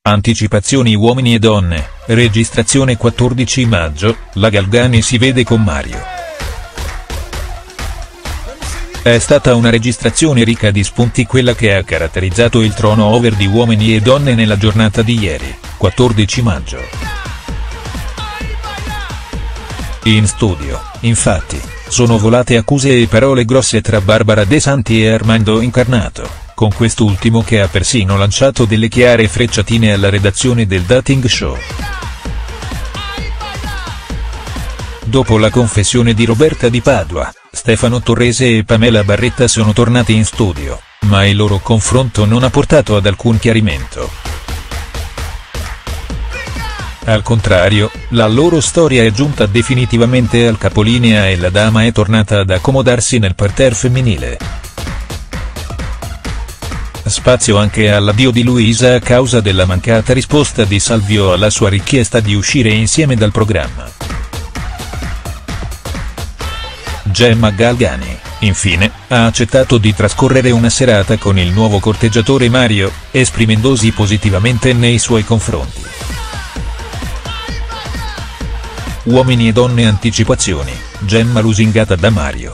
Anticipazioni uomini e donne, registrazione 14 maggio, la Galgani si vede con Mario. È stata una registrazione ricca di spunti quella che ha caratterizzato il trono over di uomini e donne nella giornata di ieri, 14 maggio. In studio, infatti, sono volate accuse e parole grosse tra Barbara De Santi e Armando Incarnato, con quest'ultimo che ha persino lanciato delle chiare frecciatine alla redazione del dating show. Dopo la confessione di Roberta Di Padua, Stefano Torrese e Pamela Barretta sono tornati in studio, ma il loro confronto non ha portato ad alcun chiarimento. Al contrario, la loro storia è giunta definitivamente al capolinea e la dama è tornata ad accomodarsi nel parterre femminile. Spazio anche all'addio di Luisa a causa della mancata risposta di Salvio alla sua richiesta di uscire insieme dal programma. Gemma Galgani, infine, ha accettato di trascorrere una serata con il nuovo corteggiatore Mario, esprimendosi positivamente nei suoi confronti. Uomini e donne anticipazioni, Gemma lusingata da Mario.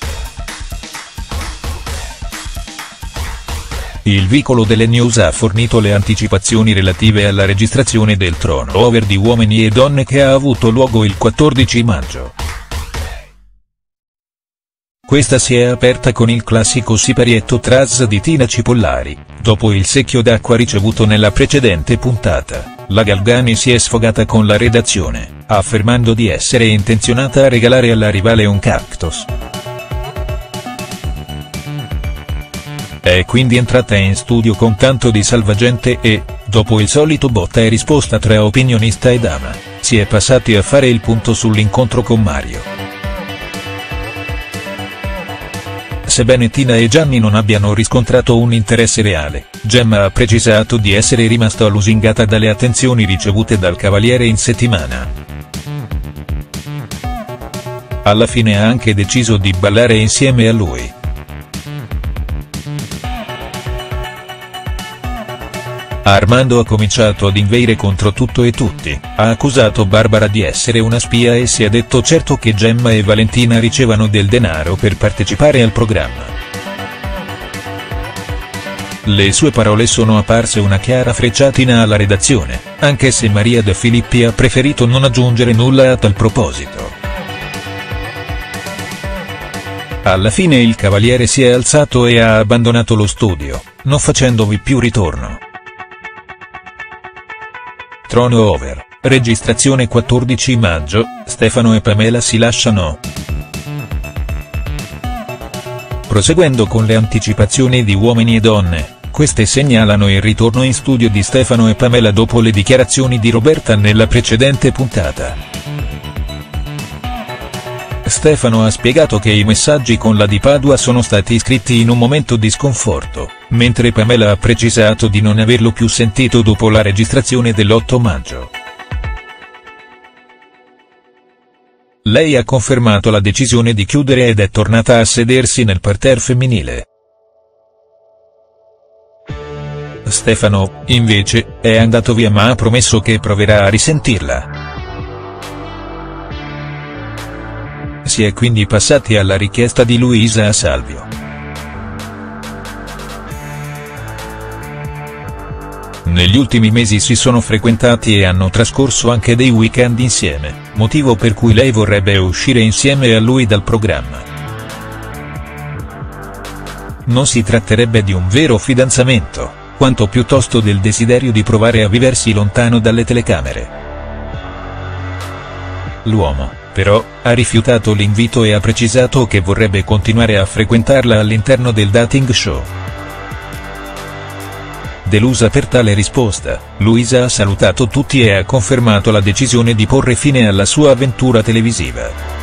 Il vicolo delle news ha fornito le anticipazioni relative alla registrazione del trono over di uomini e donne che ha avuto luogo il 14 maggio. Questa si è aperta con il classico siparietto tras di Tina Cipollari, dopo il secchio d'acqua ricevuto nella precedente puntata. La Galgani si è sfogata con la redazione, affermando di essere intenzionata a regalare alla rivale un cactus. È quindi entrata in studio con tanto di salvagente e, dopo il solito botta e risposta tra opinionista e dama, si è passati a fare il punto sull'incontro con Mario. Sebbene Tina e Gianni non abbiano riscontrato un interesse reale, Gemma ha precisato di essere rimasta lusingata dalle attenzioni ricevute dal cavaliere in settimana. Alla fine ha anche deciso di ballare insieme a lui. Armando ha cominciato ad inveire contro tutto e tutti, ha accusato Barbara di essere una spia e si è detto certo che Gemma e Valentina ricevano del denaro per partecipare al programma. Le sue parole sono apparse una chiara frecciatina alla redazione, anche se Maria De Filippi ha preferito non aggiungere nulla a tal proposito. Alla fine il cavaliere si è alzato e ha abbandonato lo studio, non facendovi più ritorno. Trono over, registrazione 14 maggio, Stefano e Pamela si lasciano. Proseguendo con le anticipazioni di uomini e donne, queste segnalano il ritorno in studio di Stefano e Pamela dopo le dichiarazioni di Roberta nella precedente puntata. Stefano ha spiegato che i messaggi con la Di Padua sono stati scritti in un momento di sconforto, mentre Pamela ha precisato di non averlo più sentito dopo la registrazione dell'8 maggio. Lei ha confermato la decisione di chiudere ed è tornata a sedersi nel parterre femminile. Stefano, invece, è andato via ma ha promesso che proverà a risentirla. Si è quindi passati alla richiesta di Luisa a Salvio. Negli ultimi mesi si sono frequentati e hanno trascorso anche dei weekend insieme, motivo per cui lei vorrebbe uscire insieme a lui dal programma. Non si tratterebbe di un vero fidanzamento, quanto piuttosto del desiderio di provare a viversi lontano dalle telecamere. L'uomo, però, ha rifiutato l'invito e ha precisato che vorrebbe continuare a frequentarla all'interno del dating show. Delusa per tale risposta, Luisa ha salutato tutti e ha confermato la decisione di porre fine alla sua avventura televisiva.